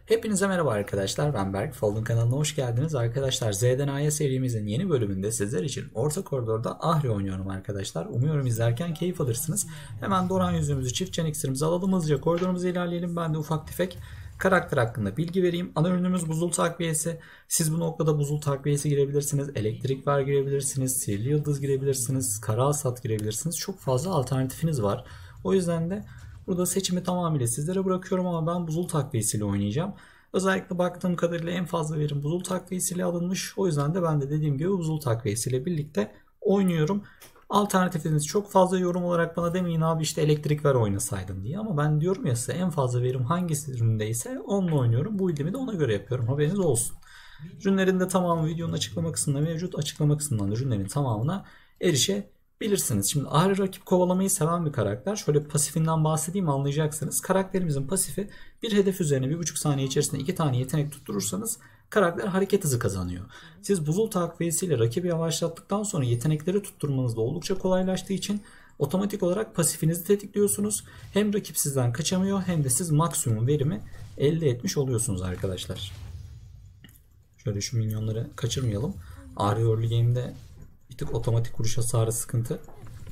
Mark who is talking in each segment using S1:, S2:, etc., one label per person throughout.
S1: Hepinize merhaba arkadaşlar, ben Berk. Folding kanalına hoş geldiniz. Arkadaşlar, Z'den A'ya serimizin yeni bölümünde sizler için orta koridorda Ahri oynuyorum arkadaşlar. Umuyorum izlerken keyif alırsınız. Hemen Doran yüzüğümüzü, çift çan iksirimizi alalım, hızlıca koridorumuza ilerleyelim. Ben de ufak tefek karakter hakkında bilgi vereyim. Ana ürünümüz buzul takviyesi. Siz bu noktada buzul takviyesi girebilirsiniz, elektrik var girebilirsiniz, sihirli yıldız girebilirsiniz, kara hasat girebilirsiniz. Çok fazla alternatifiniz var. O yüzden de burada seçimi tamamıyla sizlere bırakıyorum ama ben buzul takviyesiyle oynayacağım. Özellikle baktığım kadarıyla en fazla verim buzul takviyesiyle alınmış. O yüzden de ben de dediğim gibi buzul takviyesiyle birlikte oynuyorum. Alternatifiniz çok fazla, yorum olarak bana demeyin abi işte elektrik ver oynasaydın diye. Ama ben diyorum ya size, en fazla verim hangisi üründeyse onunla oynuyorum. Bu ilgimi de ona göre yapıyorum, haberiniz olsun. Ürünlerin de tamamı videonun açıklama kısmında mevcut. Açıklama kısmından ürünlerin tamamına erişebilirsiniz. Şimdi Ahri rakip kovalamayı seven bir karakter. Şöyle pasifinden bahsedeyim, anlayacaksınız. Karakterimizin pasifi, bir hedef üzerine 1,5 saniye içerisinde 2 tane yetenek tutturursanız karakter hareket hızı kazanıyor. Siz buzul takviyesiyle rakibi yavaşlattıktan sonra yetenekleri tutturmanız da oldukça kolaylaştığı için otomatik olarak pasifinizi tetikliyorsunuz. Hem rakip sizden kaçamıyor hem de siz maksimum verimi elde etmiş oluyorsunuz arkadaşlar. Şöyle şu minyonları kaçırmayalım. Ahri early game'de bir tık otomatik vuruş hasarı sıkıntı.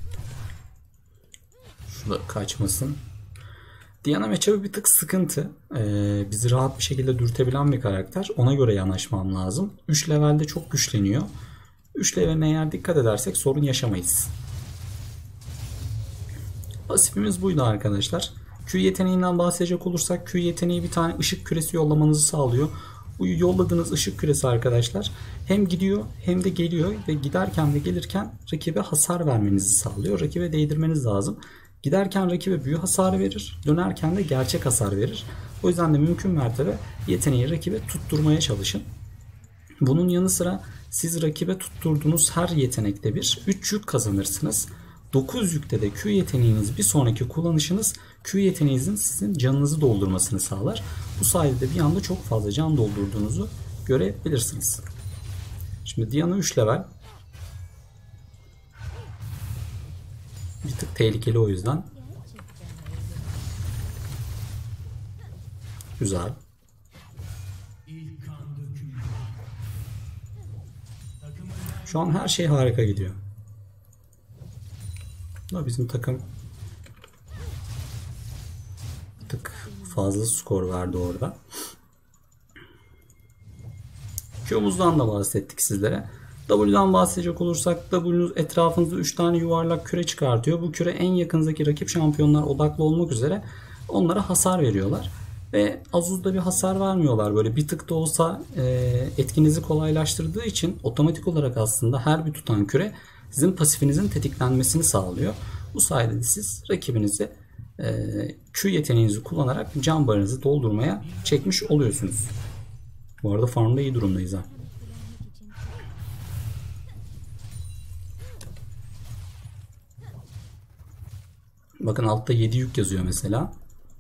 S1: Şu da kaçmasın. Diana matchup'ı bir tık sıkıntı. Bizi rahat bir şekilde dürtebilen bir karakter. Ona göre yanaşmam lazım. 3 levelde çok güçleniyor. 3 leveline eğer dikkat edersek sorun yaşamayız. Pasifimiz buydu arkadaşlar. Q yeteneğinden bahsedecek olursak, Q yeteneği bir tane ışık küresi yollamanızı sağlıyor. Bu yolladığınız ışık küresi arkadaşlar hem gidiyor hem de geliyor ve giderken ve gelirken rakibe hasar vermenizi sağlıyor. Rakibe değdirmeniz lazım. Giderken rakibe büyü hasarı verir, dönerken de gerçek hasar verir. O yüzden de mümkün mertebe yeteneği rakibe tutturmaya çalışın. Bunun yanı sıra siz rakibe tutturduğunuz her yetenekte bir 3 yük kazanırsınız. 9 yükte de Q yeteneğiniz bir sonraki kullanışınız Q yeteneğinizin sizin canınızı doldurmasını sağlar. Bu sayede bir anda çok fazla can doldurduğunuzu görebilirsiniz. Şimdi Diana 3 level. Bir tık tehlikeli o yüzden. Güzel. Şu an her şey harika gidiyor. Bizim takım bir tık fazla skor verdi orada. Q'muzdan da bahsettik sizlere. W'dan bahsedecek olursak, W'nuz etrafınızda 3 tane yuvarlak küre çıkartıyor. Bu küre en yakınızdaki rakip şampiyonlar odaklı olmak üzere onlara hasar veriyorlar. Ve Azuz'da bir hasar vermiyorlar. Böyle bir tık da olsa etkinizi kolaylaştırdığı için otomatik olarak aslında her bir tutan küre sizin pasifinizin tetiklenmesini sağlıyor. Bu sayede siz rakibinizi Q yeteneğinizi kullanarak can barınızı doldurmaya çekmiş oluyorsunuz. Bu arada farmda iyi durumdayız ha. Bakın altta 7 yük yazıyor mesela.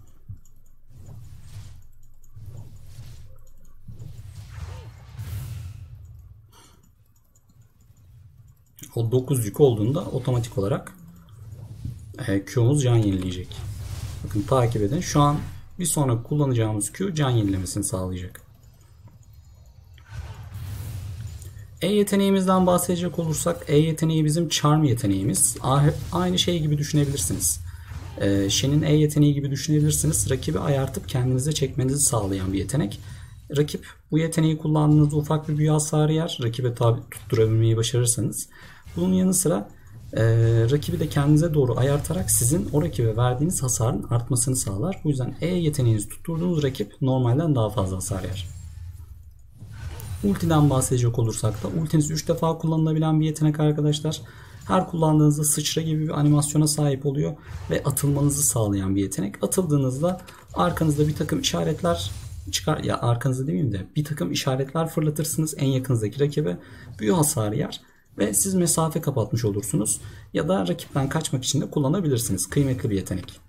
S1: O 9 yük olduğunda otomatik olarak Q'muz can yenileyecek. Bakın takip edin. Şu an bir sonraki kullanacağımız Q can yenilemesini sağlayacak. E yeteneğimizden bahsedecek olursak, E yeteneği bizim charm yeteneğimiz. Aynı şey gibi düşünebilirsiniz. Shen'in E yeteneği gibi düşünebilirsiniz. Rakibi ayartıp kendinize çekmenizi sağlayan bir yetenek. Rakip bu yeteneği kullandığınızda ufak bir büyü hasarı yer. Rakibe tabi tutturabilmeyi başarırsanız. Bunun yanı sıra rakibi de kendinize doğru ayartarak sizin o rakibe verdiğiniz hasarın artmasını sağlar. Bu yüzden E yeteneğinizi tutturduğunuz rakip normalden daha fazla hasar yer. Ultiden bahsedecek olursak da, ultiniz 3 defa kullanılabilen bir yetenek arkadaşlar. Her kullandığınızda sıçra gibi bir animasyona sahip oluyor ve atılmanızı sağlayan bir yetenek. Atıldığınızda arkanızda bir takım işaretler çıkar, ya arkanızda demeyeyim de bir takım işaretler fırlatırsınız en yakınızdaki rakibe, büyü hasarı yer ve siz mesafe kapatmış olursunuz. Ya da rakipten kaçmak için de kullanabilirsiniz. Kıymetli bir yetenek.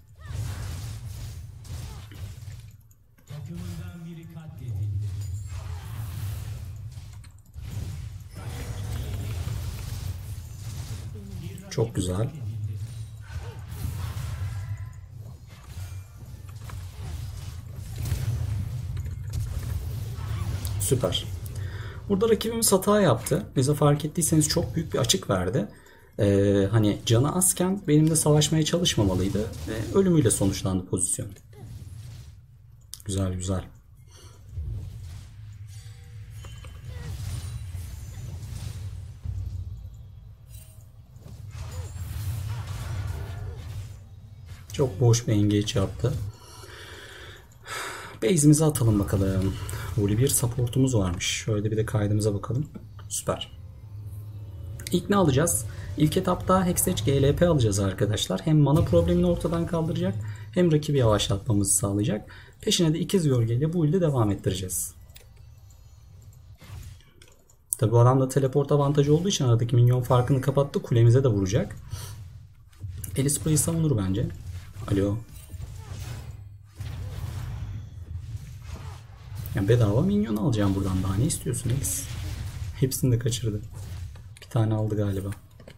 S1: Çok güzel. Süper. Burada rakibimiz hata yaptı. Bize fark ettiyseniz çok büyük bir açık verdi. Hani canı azken benimle savaşmaya çalışmamalıydı. Ve ölümüyle sonuçlandı pozisyon. Güzel güzel. Çok boş bir engage yaptı. Base'imizi atalım bakalım. Voli supportumuz varmış. Şöyle bir de kaydımıza bakalım. Süper. İlk ne alacağız? İlk etapta Hextech GLP alacağız arkadaşlar. Hem mana problemini ortadan kaldıracak hem rakibi yavaşlatmamızı sağlayacak. Peşine de ikiz gölgeyle bu ilde devam ettireceğiz. Tabi bu adamda teleport avantajı olduğu için aradaki minyon farkını kapattı. Kulemize de vuracak. Alice burayı savunur bence. Alo. Ya bedava minyon alacağım buradan. Daha ne istiyorsun Alice? Hepsini de kaçırdı. Bir tane aldı galiba.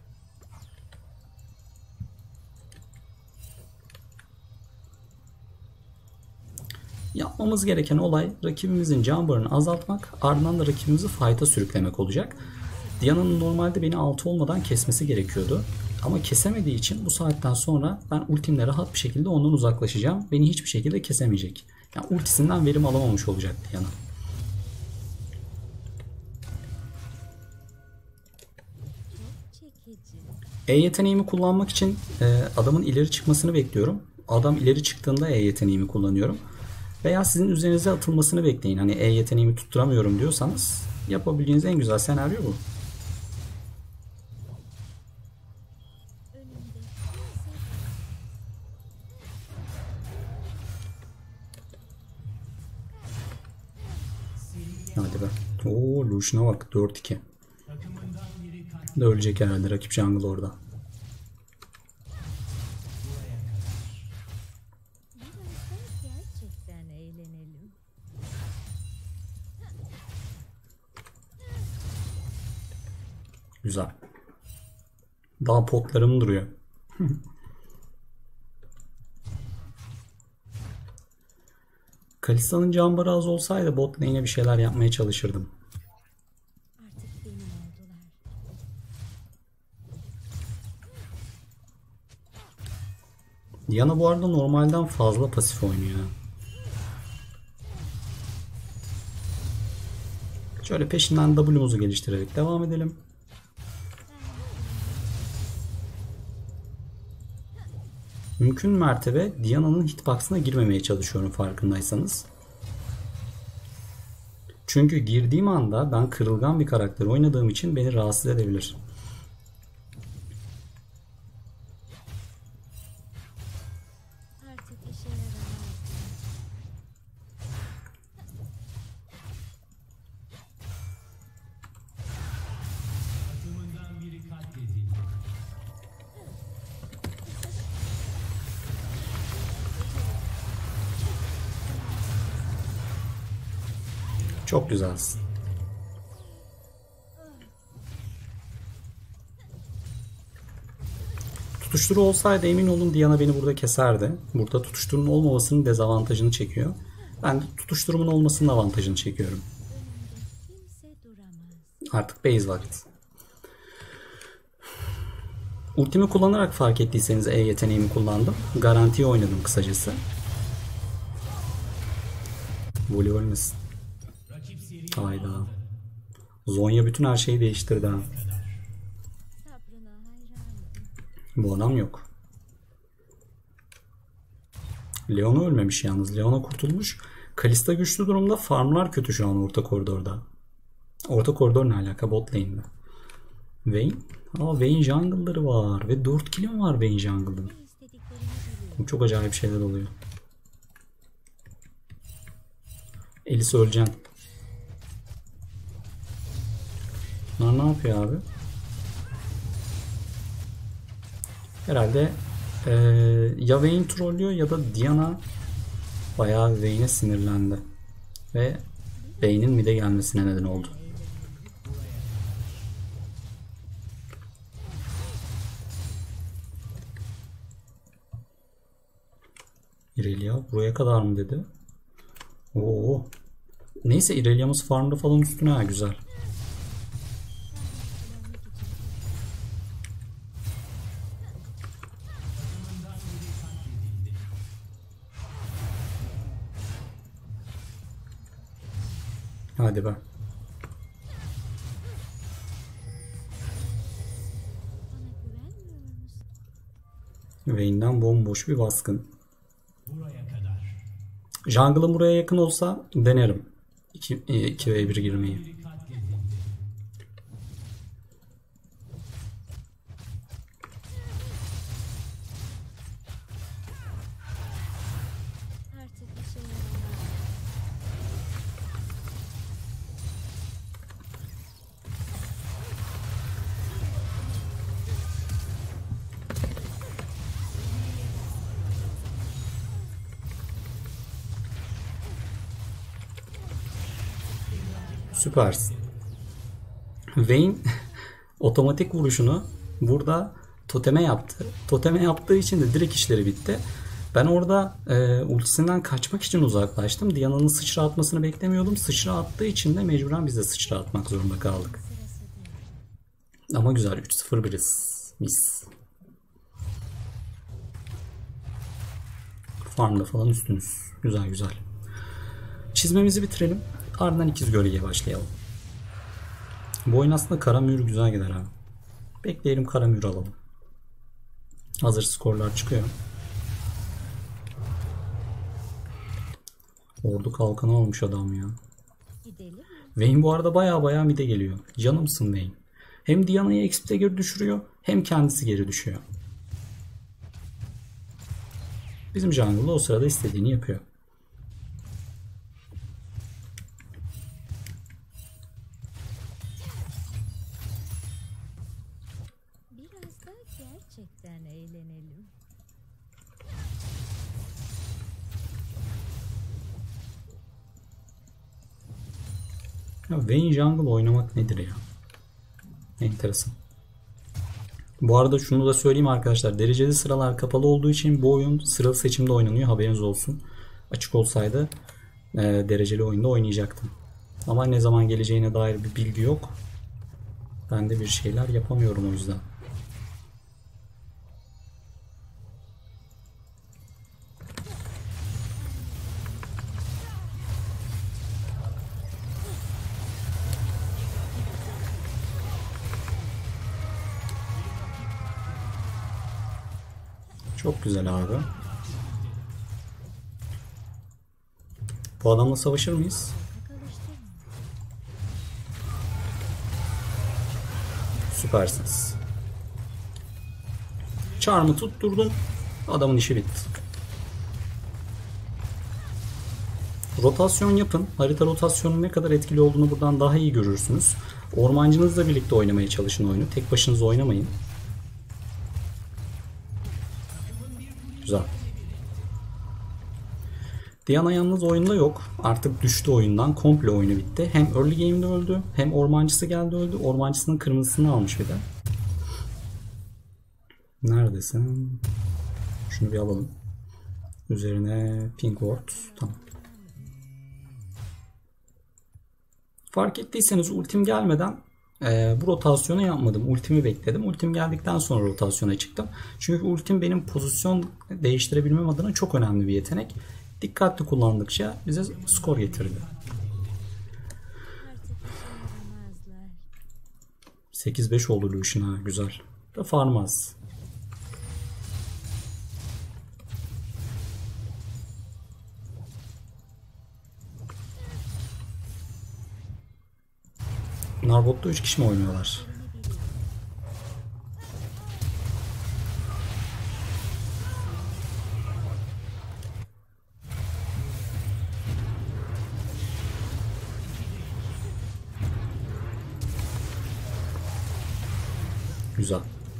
S1: Yapmamız gereken olay rakibimizin can barını azaltmak, ardından da rakibimizi fight'a sürüklemek olacak. Diana'nın normalde beni 6 olmadan kesmesi gerekiyordu. Ama kesemediği için bu saatten sonra ben ultimle rahat bir şekilde ondan uzaklaşacağım. Beni hiçbir şekilde kesemeyecek. Yani ultisinden verim alamamış olacak Diana. E yeteneğimi kullanmak için adamın ileri çıkmasını bekliyorum. Adam ileri çıktığında E yeteneğimi kullanıyorum. Veya sizin üzerinize atılmasını bekleyin. Hani E yeteneğimi tutturamıyorum diyorsanız yapabileceğiniz en güzel senaryo bu. Hadi be. Oo, Lucian'a bak 4-2. De ölecek herhalde rakip jungle orada. Güzel. Daha potlarım duruyor. Kalista'nın can barı az olsaydı bot lane'e bir şeyler yapmaya çalışırdım. Diana bu arada normalden fazla pasif oynuyor. Şöyle peşinden W'muzu geliştirerek devam edelim. Mümkün mertebe Diana'nın hitbox'ına girmemeye çalışıyorum farkındaysanız. Çünkü girdiğim anda ben kırılgan bir karakter oynadığım için beni rahatsız edebilir. Çok güzelsin. Tutuşturu olsaydı emin olun Diana beni burada keserdi. Burada tutuşturunun olmamasının dezavantajını çekiyor. Ben de tutuşturumun olmasının avantajını çekiyorum. Artık base vakti. Ultimi kullanarak fark ettiyseniz E yeteneğimi kullandım. Garantiye oynadım kısacası. Voli ölmesin. Hayda. Zonya bütün her şeyi değiştirdi ha. Bu adam yok. Leona ölmemiş yalnız. Leona kurtulmuş. Kalista güçlü durumda. Farmlar kötü şu an orta koridorda. Orta koridor ne alaka? Bot lane'de. Vayne? Aa, Vayne jungle'ları var. Ve 4 killim var Vayne jungle'ın. Çok acayip şeyler oluyor. Elis öleceksin. Bunlar ne yapıyor abi? Herhalde ya Vayne trollüyor ya da Diana bayağı Vayne'e sinirlendi. Ve Vayne'in mid'e gelmesine neden oldu. Irelia buraya kadar mı dedi? Oo. Neyse İrelia'mız farmda falan üstüne ha, güzel. Hadi be. Vayne'den bomboş bir baskın. Jungle'ın buraya yakın olsa denerim 2v1 girmeyi. Süpersin. Vayne otomatik vuruşunu burada toteme yaptı. Toteme yaptığı için de direkt işleri bitti. Ben orada ultisinden kaçmak için uzaklaştım. Diana'nın sıçra atmasını beklemiyordum. Sıçra attığı için de mecburen biz de sıçra atmak zorunda kaldık. Ama güzel 3-0 biriz. Mis. Farmda falan üstünüz. Güzel güzel. Çizmemizi bitirelim. Ardından ikiz gölgeye başlayalım. Bu oyun aslında kara mühür güzel gider abi. Bekleyelim, kara mühür alalım. Hazır skorlar çıkıyor. Ordu kalkanı almış adam ya. Vayne bu arada baya mid'e geliyor. Canımsın Vayne. Hem Diana'yı XP'de geri düşürüyor, hem kendisi geri düşüyor. Bizim jungle o sırada istediğini yapıyor.
S2: Biraz da gerçekten eğlenelim.
S1: Ya Vayne jungle oynamak nedir ya? Enteresan. Bu arada şunu da söyleyeyim arkadaşlar. Dereceli sıralar kapalı olduğu için bu oyun sıralı seçimde oynanıyor. Haberiniz olsun. Açık olsaydı dereceli oyunda oynayacaktım. Ama ne zaman geleceğine dair bir bilgi yok. Ben de bir şeyler yapamıyorum o yüzden. Çok güzel abi. Bu adamla savaşır mıyız? Süpersiniz. Charm'ı tutturdum. Adamın işi bitti. Rotasyon yapın. Harita rotasyonunun ne kadar etkili olduğunu buradan daha iyi görürsünüz. Ormancınızla birlikte oynamaya çalışın oyunu. Tek başınıza oynamayın. Güzel. Diana yalnız oyunda yok. Artık düştü oyundan. Komple oyunu bitti. Hem early game'de öldü, hem ormancısı geldi öldü. Ormancısının kırmızısını almış bir de. Neredesin? Şunu bir alalım. Üzerine pink ward. Tamam. Fark ettiyseniz ultim gelmeden bu rotasyonu yapmadım. Ultimi bekledim. Ultim geldikten sonra rotasyona çıktım. Çünkü ultim benim pozisyon değiştirebilmem adına çok önemli bir yetenek. Dikkatli kullandıkça bize skor getirdi. 8-5 oldu Lucian ha, güzel. Da farm az. Narbot'ta 3 kişi mi oynuyorlar? Güzel.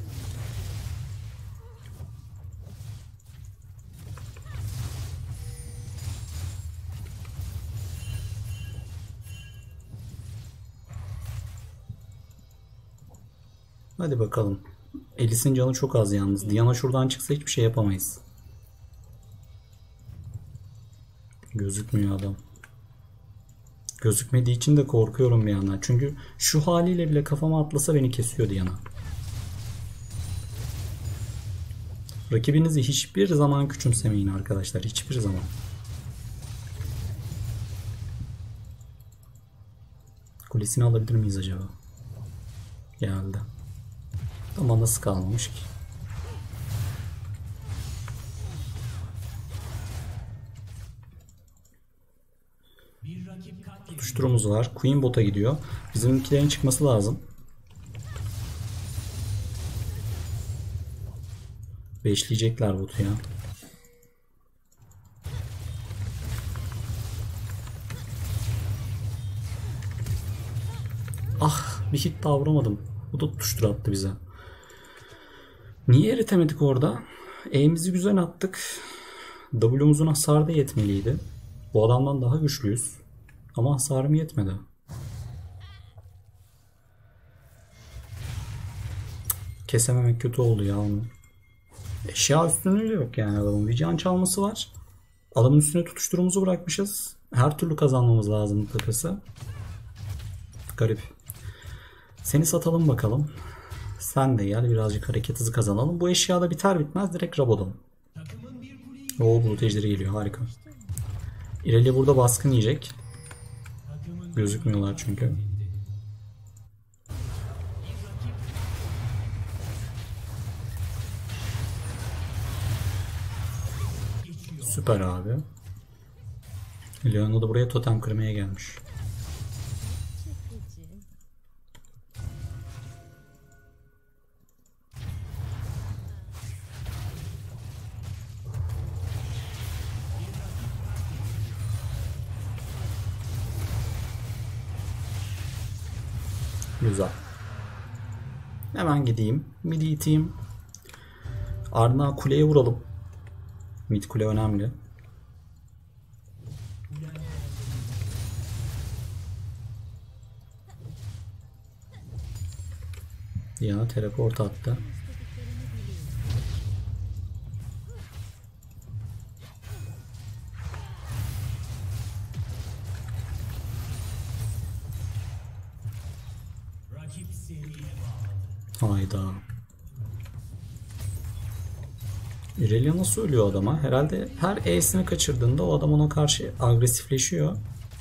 S1: Hadi bakalım. Elis'in canı çok az yalnız. Diana şuradan çıksa hiçbir şey yapamayız. Gözükmüyor adam. Gözükmediği için de korkuyorum bir yandan. Çünkü şu haliyle bile kafama atlasa beni kesiyordu yana. Rakibinizi hiçbir zaman küçümsemeyin arkadaşlar. Hiçbir zaman. Kulesini alabilir miyiz acaba? Geldi. Ama nasıl kalmamış ki? Tutuşturumuz var. Queen bota gidiyor. Bizimkilerin çıkması lazım. Beşleyecekler botu ya. Ah, bir hit daha vuramadım. Bu da tutuştur attı bize. Niye eritemedik orada? E'mizi güzel attık. W'muzun hasarı da yetmeliydi. Bu adamdan daha güçlüyüz. Ama hasarım yetmedi. Kesememek kötü oldu ya onu. Eşya üstünlüğü de yok yani adamın. Bir can çalması var. Adamın üstüne tutuşturumuzu bırakmışız. Her türlü kazanmamız lazım mutlakası. Garip. Seni satalım bakalım. Sen de gel birazcık hareket hızı kazanalım. Bu eşya da biter bitmez direkt Rabadon. Oo, bulut ejderi geliyor, harika. İrelia burada baskın yiyecek. Gözükmüyorlar çünkü. Süper abi. Leona da buraya totem kırmaya gelmiş. Güzel. Hemen gideyim. Midi iteyim. Ardından kuleye vuralım. Mid kule önemli. Ya teleport attı. Hayda. Irelia nasıl ölüyor adama? Herhalde her E'sini kaçırdığında o adam ona karşı agresifleşiyor.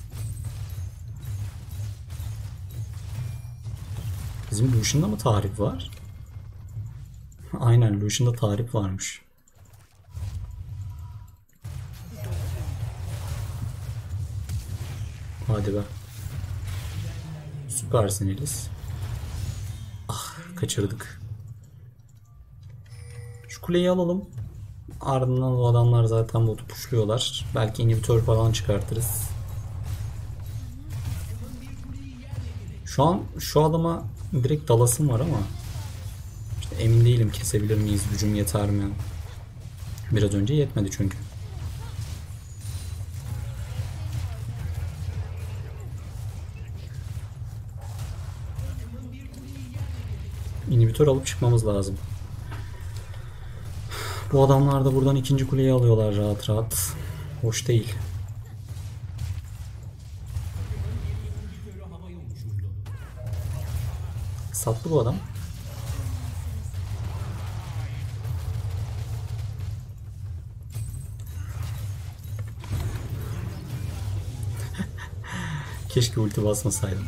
S1: Bizim Lucian'da mı tahrip var? Aynen, Lucian'da tahrip varmış. Hadi be. Süpersin Elis. Ah, kaçırdık. Şu kuleyi alalım. Ardından o adamlar zaten botu pushluyorlar. Belki inhibitor falan çıkartırız. Şu an şu adama direkt dalasım var ama işte emin değilim, kesebilir miyiz? Gücüm yeter mi? Biraz önce yetmedi çünkü. İnhibitör alıp çıkmamız lazım. Bu adamlar da buradan ikinci kuleyi alıyorlar rahat rahat. Hoş değil. Sattı bu adam. Keşke ulti basmasaydım.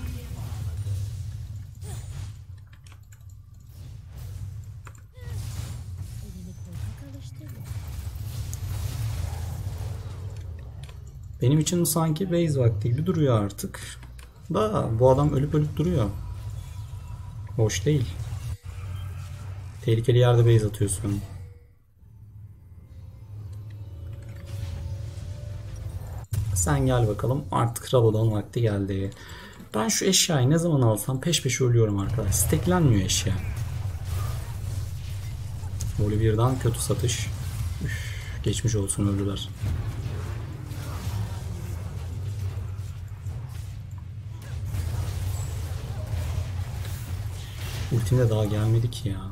S1: Benim için sanki base vakti gibi duruyor artık. Da bu adam ölüp ölüp duruyor. Hoş değil. Tehlikeli yerde base atıyorsun. Sen gel bakalım. Artık Rabadon vakti geldi. Ben şu eşyayı ne zaman alsam peş peşe ölüyorum arkadaş. Steklenmiyor eşya. Oliver'dan kötü satış. Üf, geçmiş olsun, öldüler. Ultim de daha gelmedi ki ya.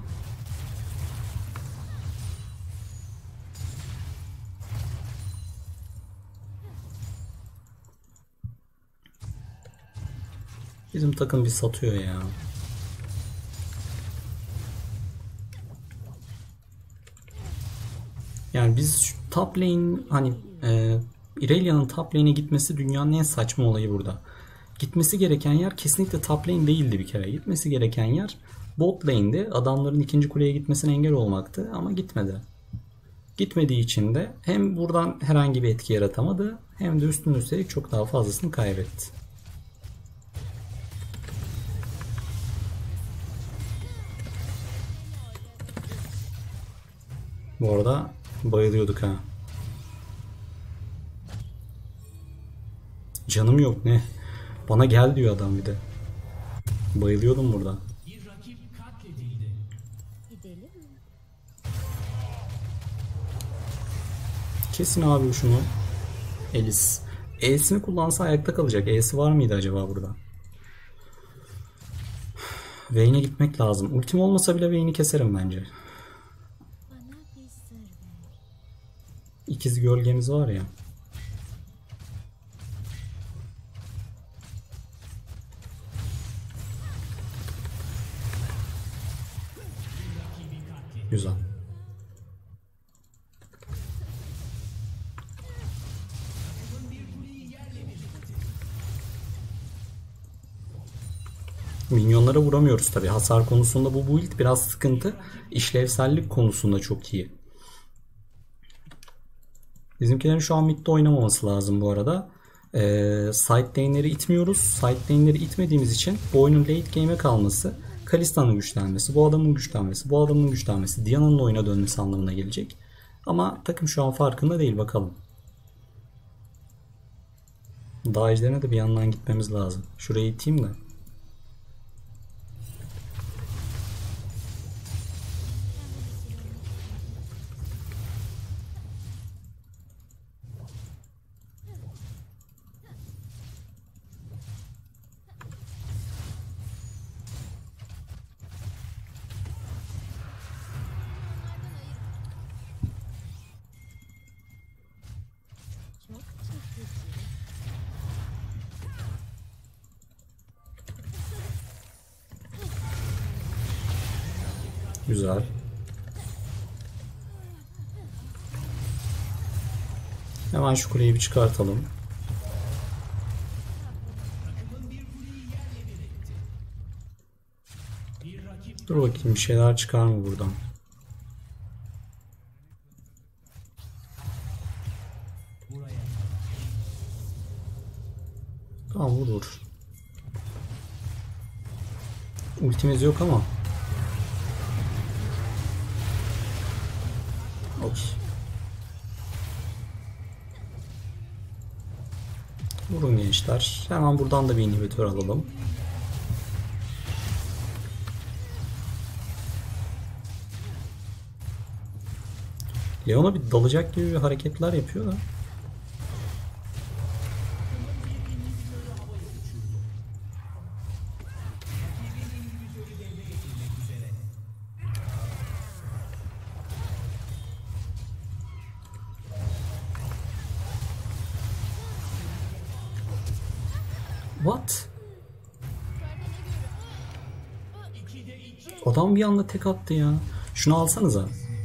S1: Bizim takım bir satıyor ya. Yani biz şu top lane hani Irelia'nın top lane'e gitmesi dünyanın en saçma olayı burada. Gitmesi gereken yer kesinlikle top lane değildi bir kere. Gitmesi gereken yer bot lane'di. Adamların ikinci kuleye gitmesine engel olmaktı ama gitmedi. Gitmediği için de hem buradan herhangi bir etki yaratamadı hem de üstüne üstelik çok daha fazlasını kaybetti. Bu arada bayılıyorduk ha. Canım yok ne? Bana gel diyor adam bir de. Bayılıyordum burada.
S2: Gidelim mi?
S1: Kesin abi şunu. Elis. E'sini kullansa ayakta kalacak. E'si var mıydı acaba burada? Vayne'e gitmek lazım. Ultim olmasa bile Vayne'i keserim bence.
S2: Bana bir sır ver.
S1: İkiz gölgemiz var ya. Güzel. Minyonlara vuramıyoruz tabi. Hasar konusunda bu build biraz sıkıntı. İşlevsellik konusunda çok iyi. Bizimkilerin şu an midde oynamaması lazım bu arada. Side lane'leri itmiyoruz. Side lane'leri itmediğimiz için bu oyunun late game'e kalması, Kalista'nın güçlenmesi, bu adamın güçlenmesi, bu adamın güçlenmesi, Diana'nın oyuna dönmesi anlamına gelecek. Ama takım şu an farkında değil, bakalım. Dağ ejderine de bir yandan gitmemiz lazım. Şurayı iteyim de.
S2: Çok çekici.
S1: Güzel. Hemen şu kuleyi bir çıkartalım. Dur bakayım bir şeyler çıkar mı buradan? Tamam vur. Ultimiz yok ama. Okey. Vurun gençler. Hemen buradan da bir inhibitör alalım. Leon'a bir dalacak gibi bir hareketler yapıyor da. What? Adam bir anda tek attı ya. Şunu alsanıza.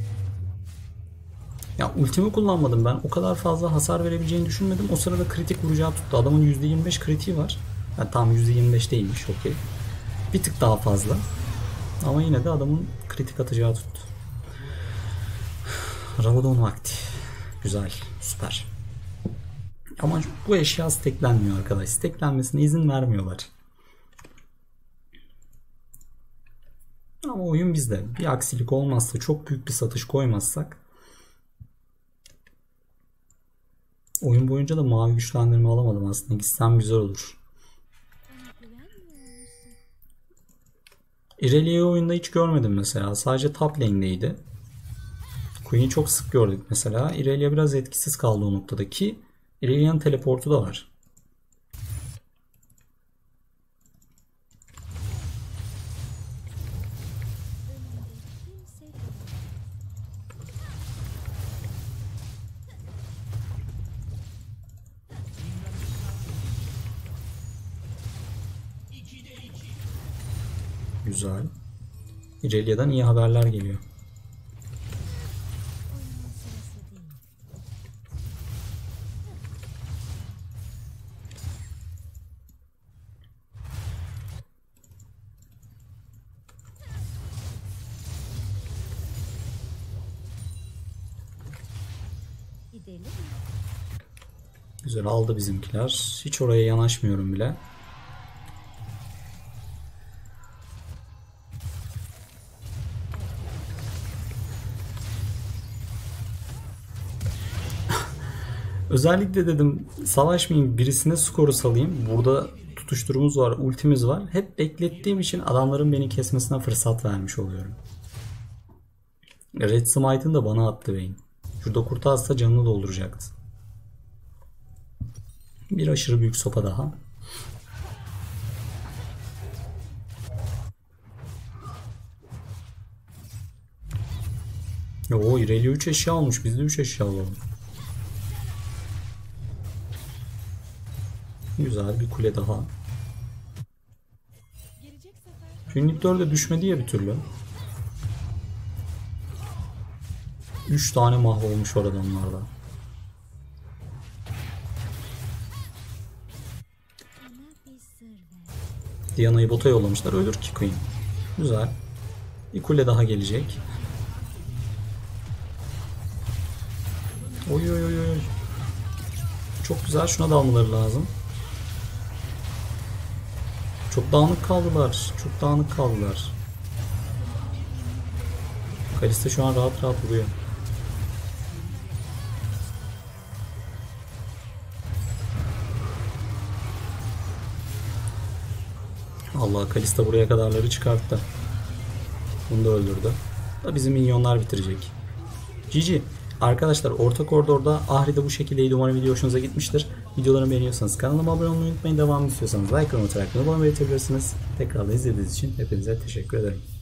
S1: Ya ultimi kullanmadım ben. O kadar fazla hasar verebileceğini düşünmedim. O sırada kritik vuracağı tuttu. Adamın %25 kritiği var. Yani tam %25 değilmiş, okey. Bir tık daha fazla. Ama yine de adamın kritik atacağı tuttu. Rabadon vakti. Güzel. Süper. Ama bu eşya steklenmiyor arkadaş. Steklenmesine izin vermiyorlar. Ama oyun bizde. Bir aksilik olmazsa, çok büyük bir satış koymazsak, oyun boyunca da mavi güçlendirme alamadım aslında. Gitsem güzel olur.
S2: Bana güvenmiyor musun?
S1: Irelia'yı oyunda hiç görmedim mesela. Sadece top lane'deydi. Queen'i çok sık gördük mesela. Irelia biraz etkisiz kaldı o noktada ki Irelia'nın teleportu da var.
S2: Kimse yok.
S1: Güzel. İrelia'dan iyi haberler geliyor.
S2: Oyunun sırası değil. Gidelim mi?
S1: Güzel aldı bizimkiler. Hiç oraya yanaşmıyorum bile. Özellikle dedim savaşmayayım, birisine skoru salayım. Burada tutuşturumuz var, ultimiz var. Hep beklettiğim için adamların beni kesmesine fırsat vermiş oluyorum. Red Smite'ın da bana attı Vayne. Şurada kurt atsa canını dolduracaktı. Bir aşırı büyük sopa daha. Oo, Irelia 3 eşya almış. Biz de 3 eşya alalım. Güzel bir kule daha. Günlük 4'e düşmedi ya bir türlü. 3 tane mahvolmuş orada onlarda.
S2: Bana bir sır ver.
S1: Diana'yı bota yollamışlar. Ölür ki Queen. Güzel. Bir kule daha gelecek. Oy oy oy oy. Çok güzel. Şuna da almaları lazım. Çok dağınık kaldılar. Çok dağınık kaldılar. Kalista şu an rahat rahat vuruyor. Allah, Kalista buraya kadarları çıkarttı. Bunu da öldürdü. Da bizim minyonlar bitirecek. GG. Arkadaşlar orta koridorda Ahri de bu şekildeydi. Umarım video hoşunuza gitmiştir. Videolarımı beğeniyorsanız kanalıma abone olmayı unutmayın. Devamını istiyorsanız like ve not olarak bana belirtebilirsiniz. Tekrar izlediğiniz için hepinize teşekkür ederim.